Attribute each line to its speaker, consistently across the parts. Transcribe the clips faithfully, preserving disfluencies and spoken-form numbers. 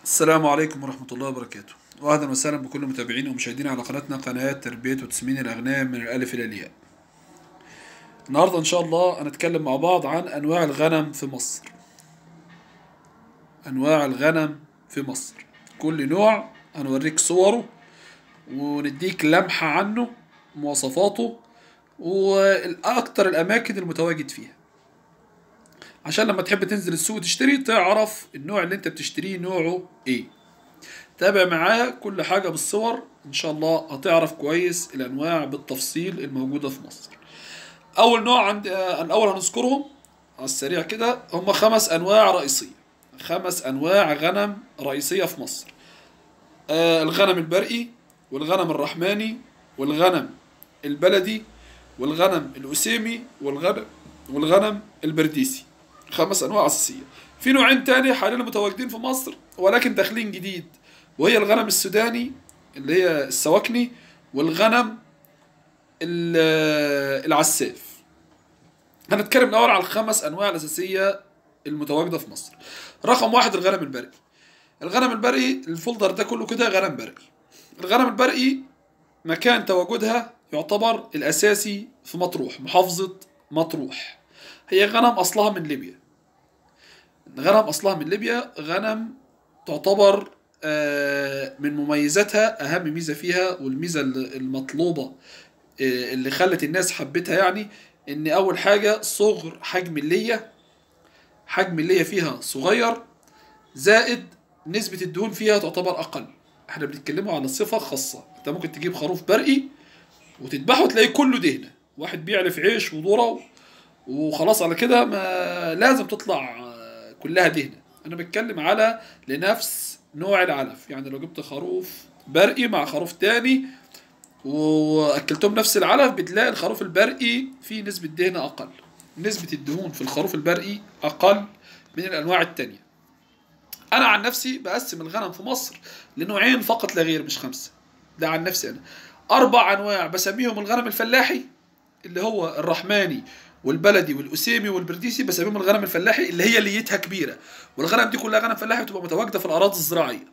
Speaker 1: السلام عليكم ورحمة الله وبركاته، وأهلا وسهلا بكل متابعين ومشاهدين على قناتنا قناة تربية وتسمين الأغنام من الألف إلى الياء. النهاردة إن شاء الله هنتكلم مع بعض عن أنواع الغنم في مصر. أنواع الغنم في مصر، كل نوع هنوريك صوره ونديك لمحة عنه، مواصفاته وأكتر الأماكن المتواجد فيها، عشان لما تحب تنزل السوق تشتري تعرف النوع اللي انت بتشتريه نوعه ايه. تابع معايا كل حاجة بالصور، ان شاء الله هتعرف كويس الانواع بالتفصيل الموجودة في مصر. اول نوع عند الاول هنذكرهم على السريع كده، هم خمس انواع رئيسية. خمس انواع غنم رئيسية في مصر: آه الغنم البرقي، والغنم الرحماني، والغنم البلدي، والغنم الأسيمي، والغنم والغنم البرديسي. خمس أنواع أساسية. في نوعين تاني حاليا متواجدين في مصر ولكن داخلين جديد، وهي الغنم السوداني اللي هي السواكني، والغنم العساف. هنتكلم الأول على الخمس أنواع الأساسية المتواجدة في مصر. رقم واحد الغنم البرقي. الغنم البرقي، الفولدر ده كله كده غنم برقي. الغنم البرقي مكان تواجدها يعتبر الأساسي في مطروح، محافظة مطروح. هي غنم أصلها من ليبيا. غنم أصلها من ليبيا، غنم تعتبر من مميزاتها، أهم ميزة فيها والميزة المطلوبة اللي خلت الناس حبتها، يعني إن أول حاجة صغر حجم اللية. حجم اللية فيها صغير، زائد نسبة الدهون فيها تعتبر أقل. احنا بنتكلموا على صفة خاصة. انت ممكن تجيب خروف برقي وتذبحه تلاقي كله دهنة، واحد بيعرف عيش وذرة وخلاص على كده، ما لازم تطلع كلها دهنة. انا بتكلم على لنفس نوع العلف، يعني لو جبت خروف برقي مع خروف تاني واكلتهم نفس العلف بتلاقي الخروف البرقي فيه نسبة دهنة اقل. نسبة الدهون في الخروف البرقي اقل من الانواع التانية. انا عن نفسي بقسم الغنم في مصر لنوعين فقط لا غير، مش خمسة. ده عن نفسي انا. اربع انواع بسميهم الغنم الفلاحي اللي هو الرحماني والبلدي والاسيمي والبرديسي، بسميهم الغنم الفلاحي اللي هي ليتها كبيره. والغنم دي كلها غنم فلاحي بتبقى متواجده في الاراضي الزراعيه،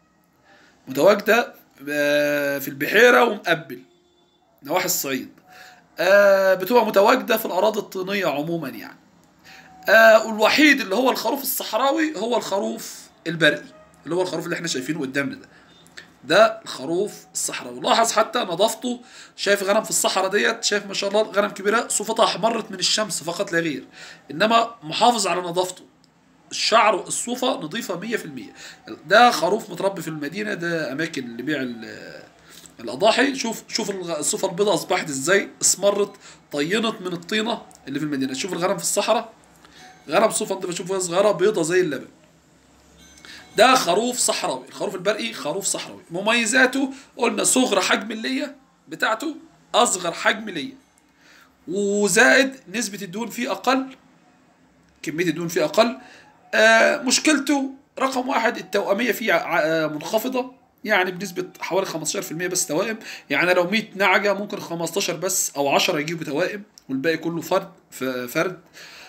Speaker 1: متواجده في البحيره ومقبل نواحي الصعيد، بتبقى متواجده في الاراضي الطينيه عموما يعني. والوحيد اللي هو الخروف الصحراوي هو الخروف البرقي، اللي هو الخروف اللي احنا شايفينه قدامنا ده. ده الخروف الصحراوي. لاحظ حتى نظافته. شايف غنم في الصحراء ديت، شايف ما شاء الله غنم كبيره صوفتها احمرت من الشمس فقط لا غير، انما محافظ على نظافته. الشعر الصوفه نظيفه مية في المية. ده خروف متربي في المدينه، ده اماكن اللي بيع الاضاحي. شوف شوف الصوفه البيضاء اصبحت ازاي، اسمرت طينت من الطينه اللي في المدينه. شوف الغنم في الصحراء، غنم صوفه انت بتشوفها صغيره بيضه زي اللبن. ده خروف صحراوي. الخروف البرقي خروف صحراوي. مميزاته قلنا صغر حجم اللية بتاعته، اصغر حجم لية، وزائد نسبة الدهون فيه اقل، كمية الدهون فيه اقل. آه مشكلته رقم واحد التوأمية فيه آه منخفضة، يعني بنسبة حوالي خمستاشر في المية بس توائم. يعني لو مية نعجة ممكن خمستاشر بس او عشرة يجيبوا توائم، والباقي كله فرد فرد.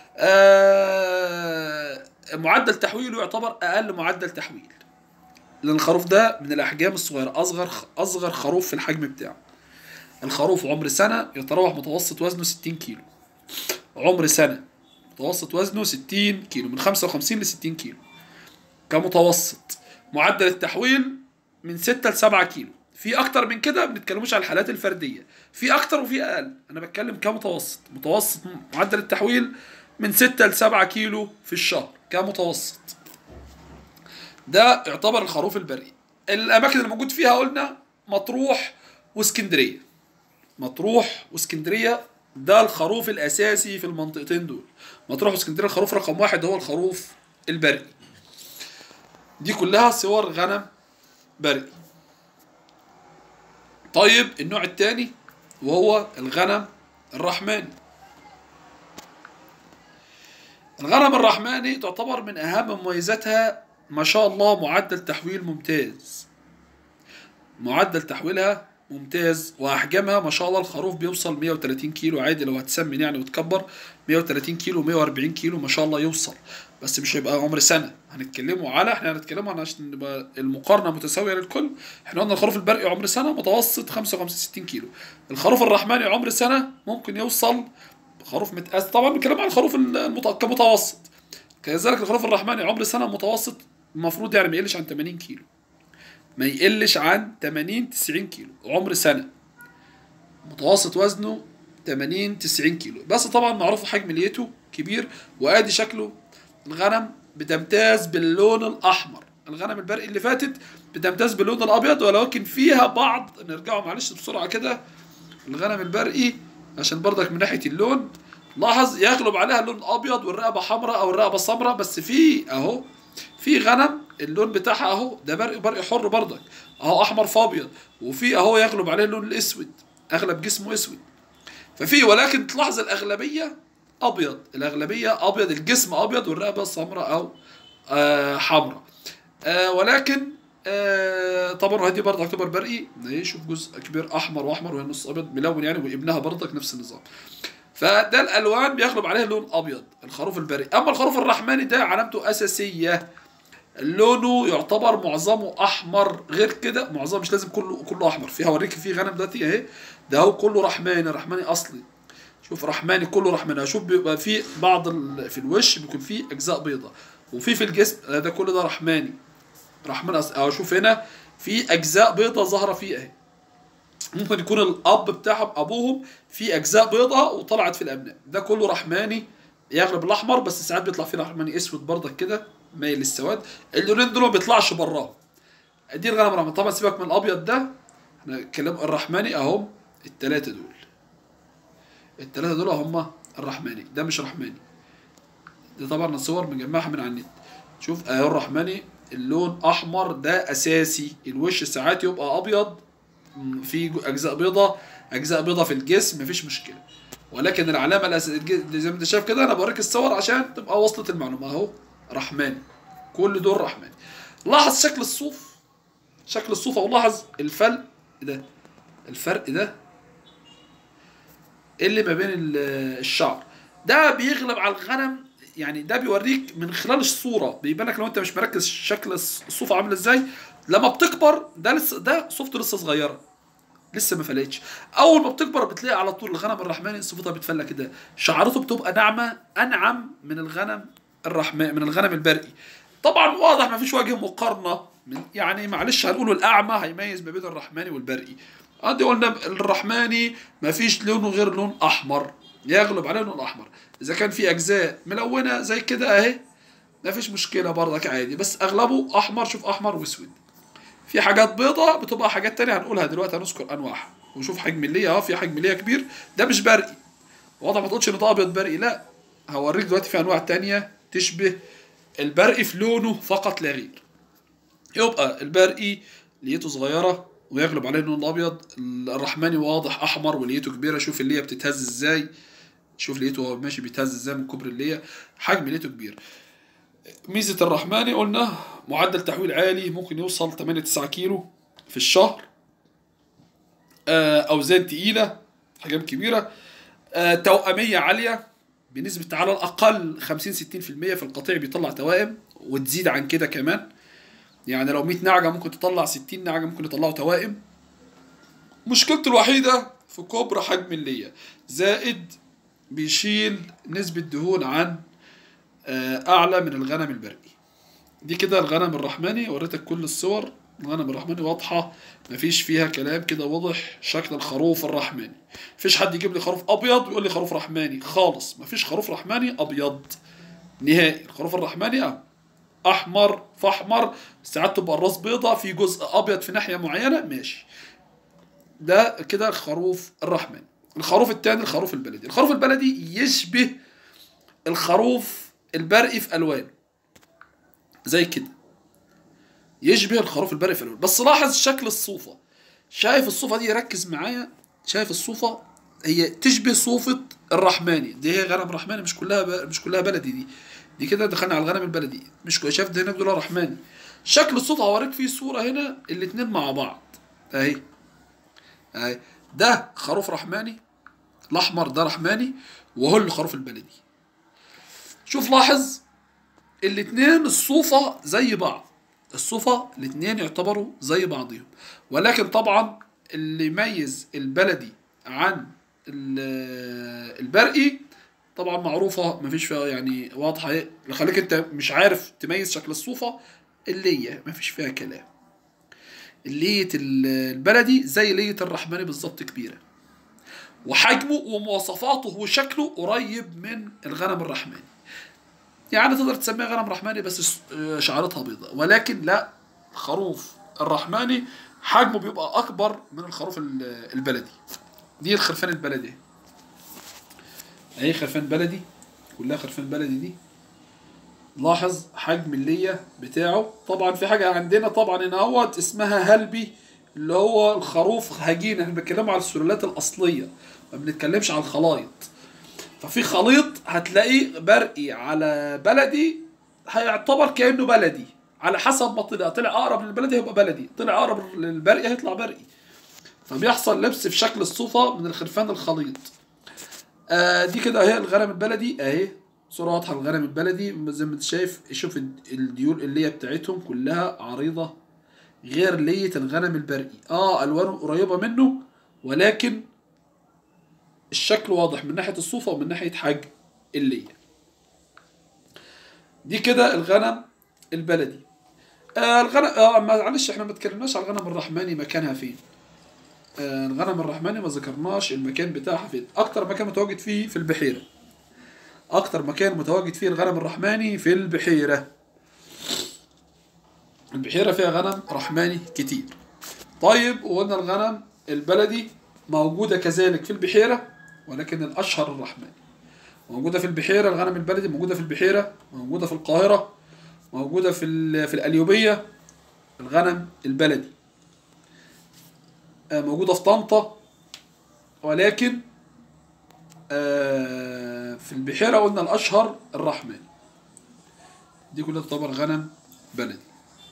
Speaker 1: آه معدل تحويله يعتبر اقل معدل تحويل، لان الخروف ده من الاحجام الصغيره، اصغر اصغر خروف في الحجم بتاعه. الخروف عمر سنه يتراوح متوسط وزنه ستين كيلو. عمر سنه متوسط وزنه ستين كيلو، من خمسة وخمسين ل ستين كيلو كمتوسط. معدل التحويل من ستة ل سبعة كيلو. في اكتر من كده ما بنتكلموش على الحالات الفرديه، في اكتر وفي اقل. انا بتكلم كمتوسط. متوسط معدل التحويل من ستة ل سبعة كيلو في الشهر كمتوسط. ده يعتبر الخروف البري. الاماكن اللي موجود فيها قلنا مطروح واسكندريه. مطروح واسكندريه ده الخروف الاساسي في المنطقتين دول. مطروح واسكندريه الخروف رقم واحد هو الخروف البري. دي كلها صور غنم بري. طيب النوع الثاني وهو الغنم الرحماني. الغنم الرحماني تعتبر من اهم مميزاتها ما شاء الله معدل تحويل ممتاز. معدل تحويلها ممتاز، واحجامها ما شاء الله الخروف بيوصل مية وتلاتين كيلو عادي لو هتسمن يعني وتكبر. مية وتلاتين كيلو مية واربعين كيلو ما شاء الله يوصل. بس مش هيبقى عمر سنه، هنتكلموا على احنا هنتكلموا عن عشان نبقى المقارنه متساويه للكل. احنا قلنا الخروف البرقي عمر سنه متوسط خمسة وخمسين ستين كيلو. الخروف الرحماني عمر سنه ممكن يوصل، خروف متقاس طبعا بنتكلم عن الخروف المت... كمتوسط. كذلك الخروف الرحماني عمر سنه متوسط المفروض يعني ما يقلش عن ثمانين كيلو، ما يقلش عن ثمانين تسعين كيلو عمر سنه، متوسط وزنه ثمانين تسعين كيلو. بس طبعا معروف حجم ليته كبير. وادي شكله. الغنم بتمتاز باللون الاحمر، الغنم البرقي اللي فاتت بتمتاز باللون الابيض، ولكن فيها بعض، نرجعوا معلش بسرعه كده. الغنم البرقي عشان برضك من ناحيه اللون لاحظ يغلب عليها اللون الابيض والرقبه حمراء او الرقبه سمراء، بس في اهو في غنم اللون بتاعها اهو ده برقي برقي حر برضك اهو احمر في ابيض، وفي اهو يغلب عليه اللون الاسود، اغلب جسمه اسود. ففي ولكن تلاحظ الاغلبيه ابيض، الاغلبيه ابيض، الجسم ابيض والرقبه سمراء او آه حمراء. آه ولكن آه طبعا هدي برضه تعتبر برقي، شوف جزء كبير احمر واحمر والنص ابيض ملون يعني، وابنها برضك نفس النظام. فده الالوان بيغلب عليه اللون ابيض الخروف البرقي. اما الخروف الرحماني ده علامته اساسيه لونه يعتبر معظمه احمر، غير كده معظمه مش لازم كله كله احمر. فيها اوريك في غنم دلوقتي اهي ده هو كله رحماني، رحماني اصلي. شوف رحماني كله رحماني. شوف بيبقى في بعض ال... في الوش بيكون فيه اجزاء بيضاء، وفي في الجسم ده كله ده رحماني، رحماني اصلي. اهو شوف هنا في اجزاء بيضاء ظاهره فيه اهي. ممكن يكون الاب بتاعهم ابوهم في اجزاء بيضاء وطلعت في الابناء. ده كله رحماني يغلب الاحمر، بس ساعات بيطلع فيه رحماني اسود برضك كده مايل للسواد. اللونين دول ما بيطلعش براهم. دي الغنم الرحماني. طبعا سيبك من الابيض ده، احنا كلام الرحماني اهم الثلاثه دول، الثلاثه دول هم الرحماني. ده مش رحماني، ده طبعا الصور مجمعها من على النت. شوف اهو الرحماني اللون احمر ده اساسي. الوش ساعات يبقى ابيض في اجزاء بيضة، اجزاء بيضة في الجسم مفيش مشكله، ولكن العلامه الاساسيه زي ما انت شايف كده. انا بوريك الصور عشان تبقى وصلت المعلومه. اهو رحماني، كل دول رحماني. لاحظ شكل الصوف، شكل الصوف، او لاحظ الفرق ده، الفرق ده اللي ما بين الشعر ده بيغلب على الغنم. يعني ده بيوريك من خلال الصوره، بيبان لك لو انت مش مركز شكل الصوف عامل ازاي. لما بتكبر ده لسه ده صوفته لسه صغيره، لسه ما فلتش. اول ما بتكبر بتلاقي على طول الغنم الرحماني صفتها بتفلى كده، شعرته بتبقى ناعمه انعم من الغنم الرحماني، من الغنم البرقي. طبعا واضح ما فيش وجه مقارنه من يعني معلش هنقوله الاعمى هيميز ما بين الرحماني والبرقي. ادي قلنا الرحماني ما فيش لونه غير لون احمر، يغلب عليه اللون الاحمر. اذا كان في اجزاء ملونه زي كده اهي ما فيش مشكله برضك عادي، بس اغلبه احمر. شوف احمر واسود. في حاجات بيضاء بتبقى حاجات تانية هنقولها دلوقتي، هنذكر انواعها. وشوف حجم الليه اهو، في حجم الليه كبير، ده مش برقي. واضح ما تقولش ان ده ابيض برقي، لا، هوريك دلوقتي في انواع تانية تشبه البرقي في لونه فقط لا غير. يبقى البرقي ليته صغيره ويغلب عليه اللون الابيض. الرحماني واضح احمر وليته كبيره. شوف الليه بتتهز ازاي، شوف ليته وهو ماشي بيتهز ازاي من كبر الليه، حجم ليته كبير. ميزة الرحماني قلنا معدل تحويل عالي، ممكن يوصل ثمانية تسعة كيلو في الشهر. أوزان تقيلة، حجم كبيرة. توأمية عالية بنسبة على الأقل خمسين ستين في المية في القطيع بيطلع توائم، وتزيد عن كده كمان. يعني لو مية نعجة ممكن تطلع ستين نعجة ممكن يطلعوا توائم. مشكلته الوحيدة في كبر حجم اللية، زائد بيشيل نسبة دهون عن اعلى من الغنم البرقي. دي كده الغنم الرحماني، وريتك كل الصور. الغنم الرحماني واضحه مفيش فيها كلام كده، واضح شكل الخروف الرحماني. مفيش حد يجيب لي خروف ابيض ويقول لي خروف رحماني خالص، مفيش خروف رحماني ابيض نهائي. الخروف الرحماني اه احمر فاحمر، ساعات تبقى الراس بيضة في جزء ابيض في ناحيه معينه ماشي. ده كده الخروف الرحماني. الخروف الثاني الخروف البلدي. الخروف البلدي يشبه الخروف البرقي في الوان زي كده، يشبه الخروف البرقي في الوان. بس لاحظ شكل الصوفه، شايف الصوفه دي؟ ركز معايا، شايف الصوفه؟ هي تشبه صوفه الرحماني. دي هي غنم رحماني، مش كلها ب... مش كلها بلدي. دي دي كده دخلنا على الغنم البلدي، مش شايف ده هنا دول رحماني. شكل الصوفه هوريك فيه صوره هنا الاثنين مع بعض اهي اهي. ده خروف رحماني، الاحمر ده رحماني، وهو الخروف البلدي. شوف لاحظ الاتنين الصوفة زي بعض، الصوفة الاتنين يعتبروا زي بعضهم، ولكن طبعا اللي يميز البلدي عن ال- البرقي طبعا معروفة مفيش فيها يعني واضحة، اللي خليك انت مش عارف تميز شكل الصوفة اللية مفيش فيها كلام. اللية البلدي زي لية الرحماني بالظبط، كبيرة وحجمه ومواصفاته وشكله قريب من الغنم الرحماني، يعني تقدر تسميها غنم رحماني بس شعرتها بيضاء، ولكن لا، الخروف الرحماني حجمه بيبقى اكبر من الخروف البلدي. دي الخرفان البلدي اهي، خرفان بلدي كلها خرفان بلدي دي. لاحظ حجم اللية بتاعه. طبعا في حاجة عندنا طبعا هنا اهوت اسمها هلبي، اللي هو الخروف هجين، احنا بنتكلم على السلالات الاصلية ما بنتكلمش على الخلايط. ففي خليط هتلاقيه برقي على بلدي هيعتبر كأنه بلدي، على حسب ما طلع، طلع اقرب للبلدي هيبقى بلدي، طلع اقرب للبرقي هيطلع برقي. فبيحصل لبس في شكل الصوفة من الخرفان الخليط. آه دي كده اهي الغنم البلدي اهي، صورة واضحة الغنم البلدي زي ما انت شايف. شوف الديول اللي بتاعتهم كلها عريضة، غير لية الغنم البرقي. اه الوانه قريبة منه، ولكن الشكل واضح من ناحية الصوفة ومن ناحية حجم اللية. دي كده الغنم البلدي. آه الغنم آه معلش احنا ما اتكلمناش على الغنم الرحماني مكانها فين. آه الغنم الرحماني ما ذكرناش المكان بتاعها فين. اكتر مكان متواجد فيه في البحيرة، اكتر مكان متواجد فيه الغنم الرحماني في البحيرة. البحيرة فيها غنم رحماني كتير. طيب وقلنا الغنم البلدي موجودة كذلك في البحيرة، ولكن الاشهر الرحماني. موجودة في البحيرة الغنم البلدي، موجودة في البحيرة، موجودة في القاهرة، موجودة في في القليوبية الغنم البلدي، موجودة في طنطا، ولكن في البحيرة قلنا الأشهر الرحماني. دي كلها تعتبر غنم بلدي.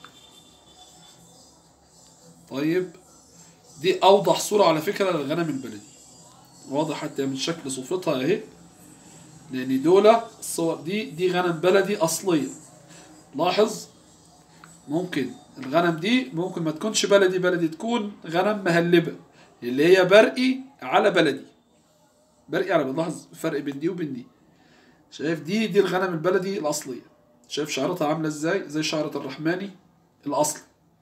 Speaker 1: طيب دي أوضح صورة على فكرة للغنم البلدي، واضح حتى من شكل صوفتها اهي، لأن دولة الصور دي دي غنم بلدي أصلية. لاحظ ممكن الغنم دي ممكن ما تكونش بلدي بلدي، تكون غنم مهلبة اللي هي برقي على بلدي، برقي على بلدي. لاحظ الفرق بين دي وبين دي. شايف دي دي الغنم البلدي الأصلية، شايف شعرتها عاملة ازاي، زي شعرة الرحماني الأصلي.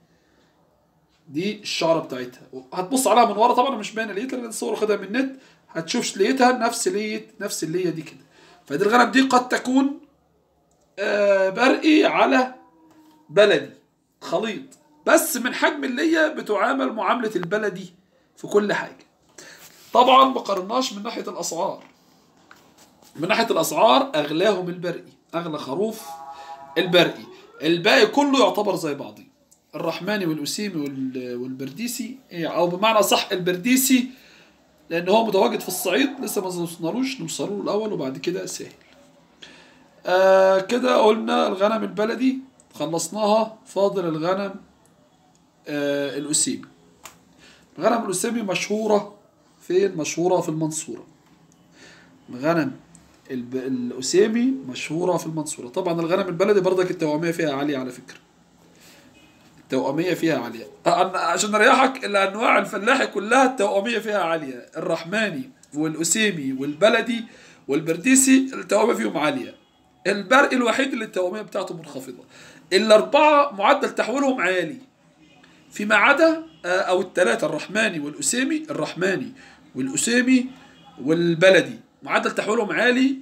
Speaker 1: دي الشعرة بتاعتها، هتبص عليها من ورا طبعا مش باينة ليتها لأن الصور واخدها من النت، هتشوف ليتها نفس ليت نفس اللية دي كده. فدي الغنم دي قد تكون آه برقي على بلدي خليط، بس من حجم اللية بتعامل معاملة البلدي في كل حاجة. طبعا ما قارناش من ناحية الأسعار، من ناحية الأسعار أغلاهم البرقي، أغلى خروف البرقي، الباقي كله يعتبر زي بعضه. الرحماني والأسيمي والبرديسي، أو بمعنى صح البرديسي لأن هو متواجد في الصعيد لسه ما وصلنالوش، نوصلوا الأول وبعد كده سهل. آه كده قلنا الغنم البلدي خلصناها، فاضل الغنم آه الأسيمي. الغنم الأسيمي مشهورة فين؟ مشهورة في المنصورة. الغنم الأسيمي مشهورة في المنصورة. طبعا الغنم البلدي برضك التوامية فيها عالية على فكرة، التوأمية فيها عالية عشان اريحك. الانواع الفلاحي كلها التوأمية فيها عالية، الرحماني والأسيمي والبلدي والبرديسي التوأمية فيهم عالية. البرقي الوحيد اللي التوأمية بتاعته منخفضة. الأربعة معدل تحويلهم عالي، فيما عدا أو الثلاثة الرحماني والأسيمي، الرحماني والأسيمي والبلدي معدل تحويلهم عالي.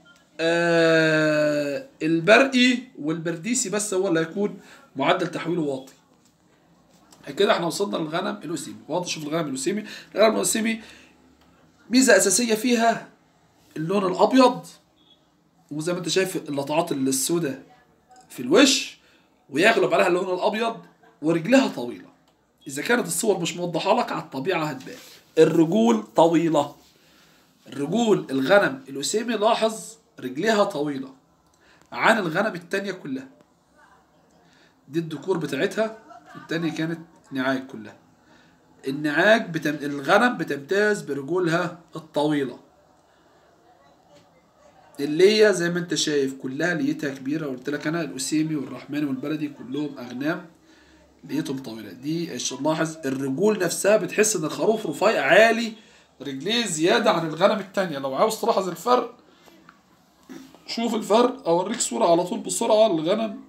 Speaker 1: آه البرقي والبرديسي بس هو اللي هيكون معدل تحويله واطي. كده احنا وصلنا للغنم الأسيمي. واضح شوف الغنم الأسيمي، الغنم الأسيمي ميزة أساسية فيها اللون الأبيض، وزي ما انت شايف اللطعات السوداء في الوش ويغلب عليها اللون الأبيض، ورجلها طويلة. إذا كانت الصور مش موضحة لك على الطبيعة هتبان الرجول طويلة. الرجول الغنم الأسيمي لاحظ رجلها طويلة عن الغنم التانية كلها. دي الذكور بتاعتها، التانية كانت نعاج كلها. النعاج بتم... الغنم بتمتاز برجولها الطويلة. اللي هي زي ما انت شايف كلها ليتها كبيره. قلت لك انا الاسيمي والرحماني والبلدي كلهم اغنام ليتهم طويله. دي لاحظ الرجول نفسها بتحس ان الخروف رفيع عالي، رجليه زياده عن الغنم التانية. لو عاوز تلاحظ الفرق شوف الفرق، اوريك صوره على طول بسرعه للغنم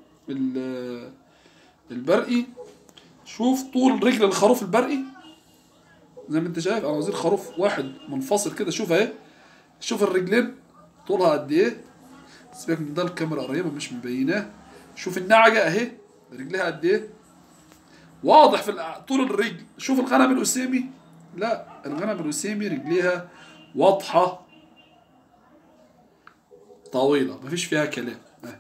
Speaker 1: البرقي. شوف طول رجل الخروف البرقي زي ما انت شايف. انا عاوزين خروف واحد منفصل كده. شوف اهي، شوف الرجلين طولها قد ايه. سيبك من ده الكاميرا قريبه مش مبيناه. شوف النعجه اهي رجلها قد ايه، واضح في طول الرجل. شوف الغنم الاسيمي، لا الغنم الاسيمي رجليها واضحه طويله مفيش فيها كلام. اهي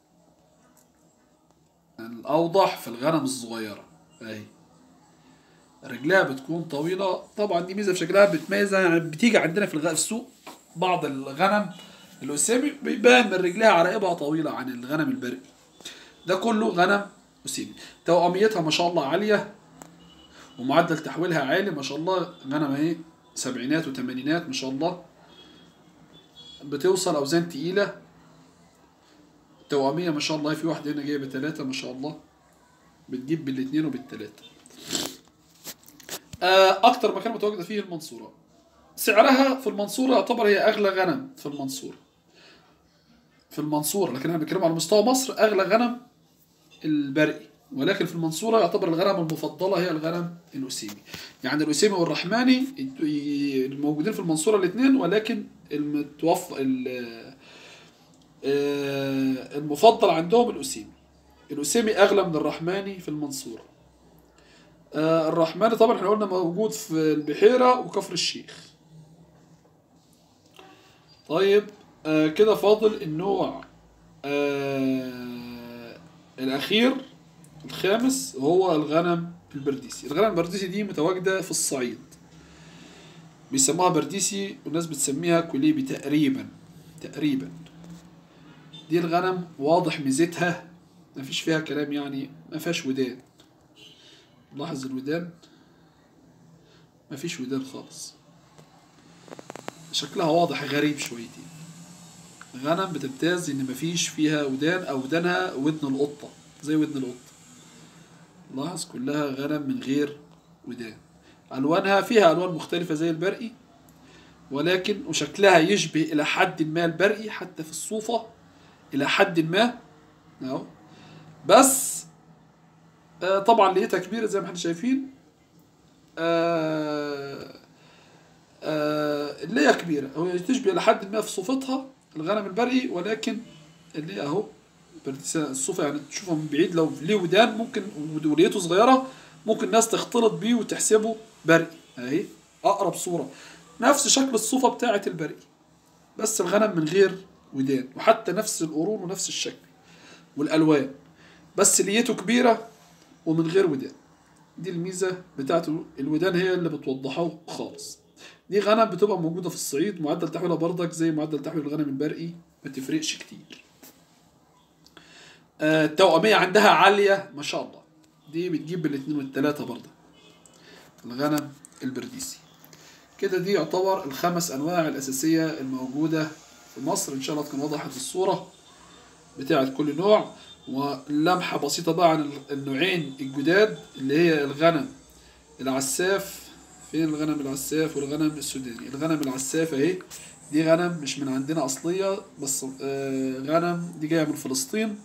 Speaker 1: الاوضح في الغنم الصغيره اهي رجلها بتكون طويله. طبعا دي ميزه في شكلها بتميزها، يعني بتيجي عندنا في الغ... السوق بعض الغنم الاسيمي بيبان من رجلها عراقبها طويله عن الغنم البرقي. ده كله غنم اسيمي. توأميتها ما شاء الله عاليه، ومعدل تحويلها عالي ما شاء الله. غنم اهي سبعينات وثمانينات ما شاء الله، بتوصل اوزان تقيله. توأمية ما شاء الله، في واحده هنا جايبه ثلاثه ما شاء الله، بتجيب بالاثنين وبالثلاثه. اكتر مكان متواجده فيه المنصوره. سعرها في المنصوره يعتبر هي اغلى غنم في المنصوره في المنصوره لكن احنا بنتكلم على مستوى مصر اغلى غنم البرقي، ولكن في المنصوره يعتبر الغنم المفضله هي الغنم الاسيمي. يعني الاسيمي والرحماني الموجودين في المنصوره الاثنين، ولكن المتوفى المفضل عندهم الاسيمي. الاسيمي اغلى من الرحماني في المنصوره. الرحماني طبعا احنا قلنا موجود في البحيره وكفر الشيخ. طيب آه كده فاضل النوع آه الأخير الخامس هو الغنم البرديسي. الغنم البرديسي دي متواجدة في الصعيد، بيسموها برديسي والناس بتسميها كليبي تقريبا تقريبا. دي الغنم واضح ميزتها مفيش فيها كلام، يعني مفيهاش ودان. لاحظ الودان مفيش ودان خالص، شكلها واضح غريب شويتين. غنم بتمتاز ان مفيش فيها ودان، او ودانها ودن القطة زي ودن القطة. لاحظ كلها غنم من غير ودان. الوانها فيها الوان مختلفة زي البرقي، ولكن وشكلها يشبه الى حد ما البرقي حتى في الصوفة الى حد ما اهو. بس آه طبعا لقيتها كبيرة زي ما احنا شايفين. آه آه اللي هي كبيرة هو تشبه إلى حد ما في صوفتها الغنم البرقي، ولكن اللي هي أهو الصوفة يعني تشوفها من بعيد لو ليه ودان ممكن وليته صغيرة ممكن ناس تختلط بيه وتحسبه برقي. أهي أقرب صورة نفس شكل الصوفة بتاعة البرقي، بس الغنم من غير ودان، وحتى نفس القرون ونفس الشكل والألوان، بس ليته كبيرة ومن غير ودان. دي الميزة بتاعته، الودان هي اللي بتوضحه خالص. دي غنم بتبقى موجودة في الصعيد، معدل تحويلها بردك زي معدل تحويل الغنم البرقي ما تفرقش كتير. آه التوأمية عندها عالية ما شاء الله، دي بتجيب بالاتنين والتلاتة بردك الغنم البرديسي. كده دي يعتبر الخمس أنواع الأساسية الموجودة في مصر. إن شاء الله تكون وضحت الصورة بتاعت كل نوع، ولمحة بسيطة بقى عن النوعين الجداد اللي هي الغنم العساف. فين الغنم العساف والغنم السوداني؟ الغنم العساف اهي، دي غنم مش من عندنا اصلية، بس آه غنم دي جاية من فلسطين،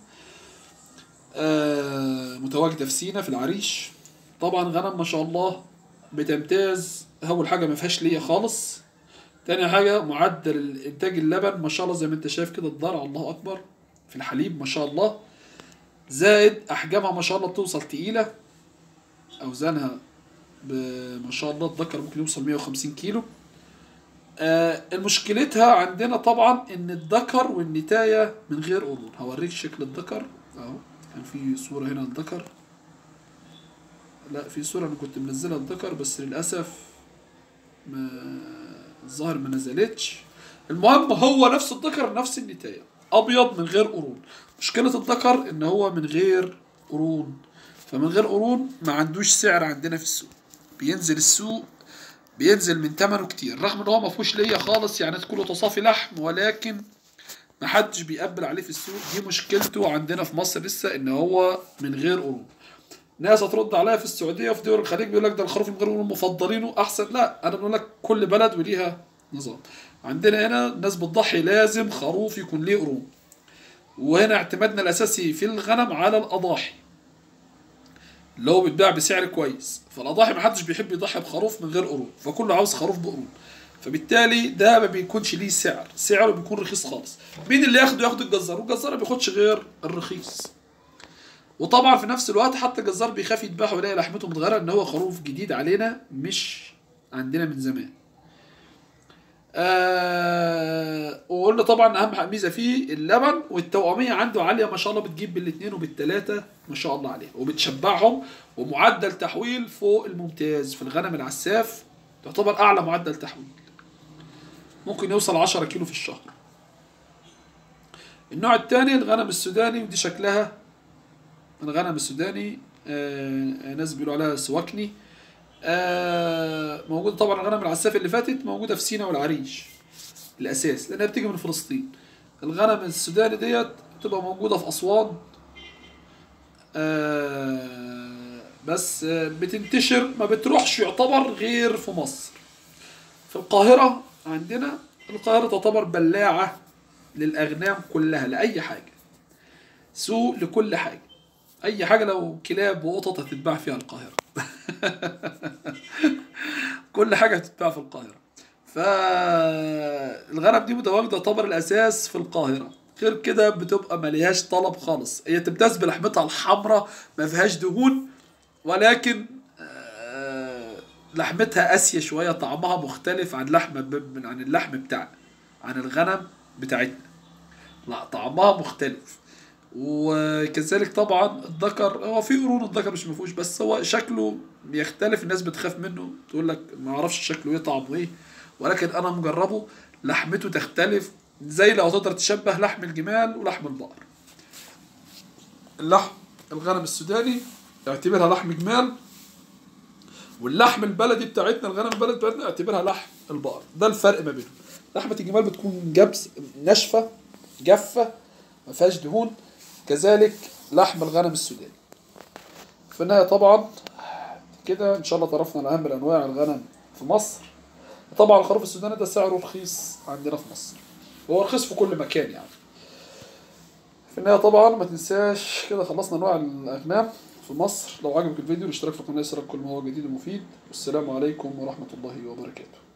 Speaker 1: آه متواجدة في سينا في العريش. طبعا غنم ما شاء الله بتمتاز. اول حاجة ما فيهاش ليا خالص، تاني حاجة معدل انتاج اللبن ما شاء الله زي ما انت شايف كده الضرع الله اكبر في الحليب ما شاء الله، زائد احجامها ما شاء الله بتوصل تقيلة، اوزانها ما شاء الله الذكر ممكن يوصل مية وخمسين كيلو. آه المشكلتها عندنا طبعا ان الذكر والنتاية من غير قرون. هوريك شكل الذكر اهو، كان في صورة هنا الذكر، لا في صورة انا كنت منزلها الذكر بس للأسف ما الظاهر ما نزلتش. المهم هو نفس الذكر نفس النتاية ابيض من غير قرون. مشكلة الذكر ان هو من غير قرون، فمن غير قرون ما عندوش سعر عندنا في السوق، بينزل السوق بينزل من ثمنه كتير، رغم ان هو ما فيهوش ليا خالص، يعني كله تصافي لحم، ولكن محدش بيقبل عليه في السوق. دي مشكلته عندنا في مصر لسه، ان هو من غير قرون. ناس هترد عليا في السعوديه وفي دول الخليج بيقول لك ده الخروف من غير قرون مفضلينه احسن. لا، انا بقول لك كل بلد وليها نظام. عندنا هنا الناس بتضحي لازم خروف يكون ليه قرون، وهنا اعتمادنا الاساسي في الغنم على الاضاحي اللي هو بيتباع بسعر كويس. فالاضاحي محدش بيحب يضحي بخروف من غير قرون، فكله عاوز خروف بقرون، فبالتالي ده ما بيكونش ليه سعر، سعره بيكون رخيص خالص. مين اللي ياخده؟ ياخد الجزار، والجزار ما بياخدش غير الرخيص. وطبعا في نفس الوقت حتى الجزار بيخاف يذبحه ويلاقي لحمته متغيره، ان هو خروف جديد علينا مش عندنا من زمان. آه وقلنا طبعا اهم ميزه فيه اللبن، والتوأميه عنده عاليه ما شاء الله، بتجيب بالاثنين وبالثلاثه ما شاء الله عليها، وبتشبعهم. ومعدل تحويل فوق الممتاز في الغنم العساف، تعتبر اعلى معدل تحويل، ممكن يوصل عشرة كيلو في الشهر. النوع الثاني الغنم السوداني، ودي شكلها الغنم السوداني، آه ناس بيقولوا عليها سواكني. آه موجودة طبعا الغنم العساف اللي فاتت موجودة في سينا والعريش الأساس، لأنها بتيجي من فلسطين. الغنم السوداني ديت بتبقى موجودة في أسوان، آه بس آه بتنتشر، ما بتروحش يعتبر غير في مصر. في القاهرة عندنا، القاهرة تعتبر بلاعة للأغنام كلها، لأي حاجة، سوق لكل حاجة. أي حاجة لو كلاب وقطط هتتباع فيها القاهرة. كل حاجة هتتباع في القاهرة. فالغنم دي متواجدة طبر الأساس في القاهرة، غير كده بتبقى مليهاش طلب خالص. هي تمتاز بلحمتها الحمراء، ما فيهاش دهون، ولكن لحمتها قاسية شوية، طعمها مختلف عن لحم عن اللحم بتاعنا، عن الغنم بتاعتنا. لا، طعمها مختلف. وكذلك طبعا الذكر، هو في قرون الذكر مش مفهوش، بس هو شكله بيختلف، الناس بتخاف منه، تقول لك ما اعرفش شكله ايه طعمه ايه، ولكن انا مجربه، لحمته تختلف، زي لو تقدر تشبه لحم الجمال ولحم البقر. اللحم الغنم السوداني اعتبرها لحم جمال، واللحم البلدي بتاعتنا الغنم البلدي بتاعتنا اعتبرها لحم البقر. ده الفرق ما بينهم. لحمة الجمال بتكون جبس ناشفة جافة ما فيهاش دهون، كذلك لحم الغنم السوداني. في النهاية طبعا كده ان شاء الله تعرفنا على اهم الانواع الغنم في مصر. طبعا الخروف السوداني ده سعره رخيص عندنا في مصر، وهو رخيص في كل مكان يعني. في النهاية طبعا ما تنساش كده خلصنا انواع الاغنام في مصر. لو عجبك الفيديو الاشتراك في القناة يسرك كل ما هو جديد ومفيد، والسلام عليكم ورحمة الله وبركاته.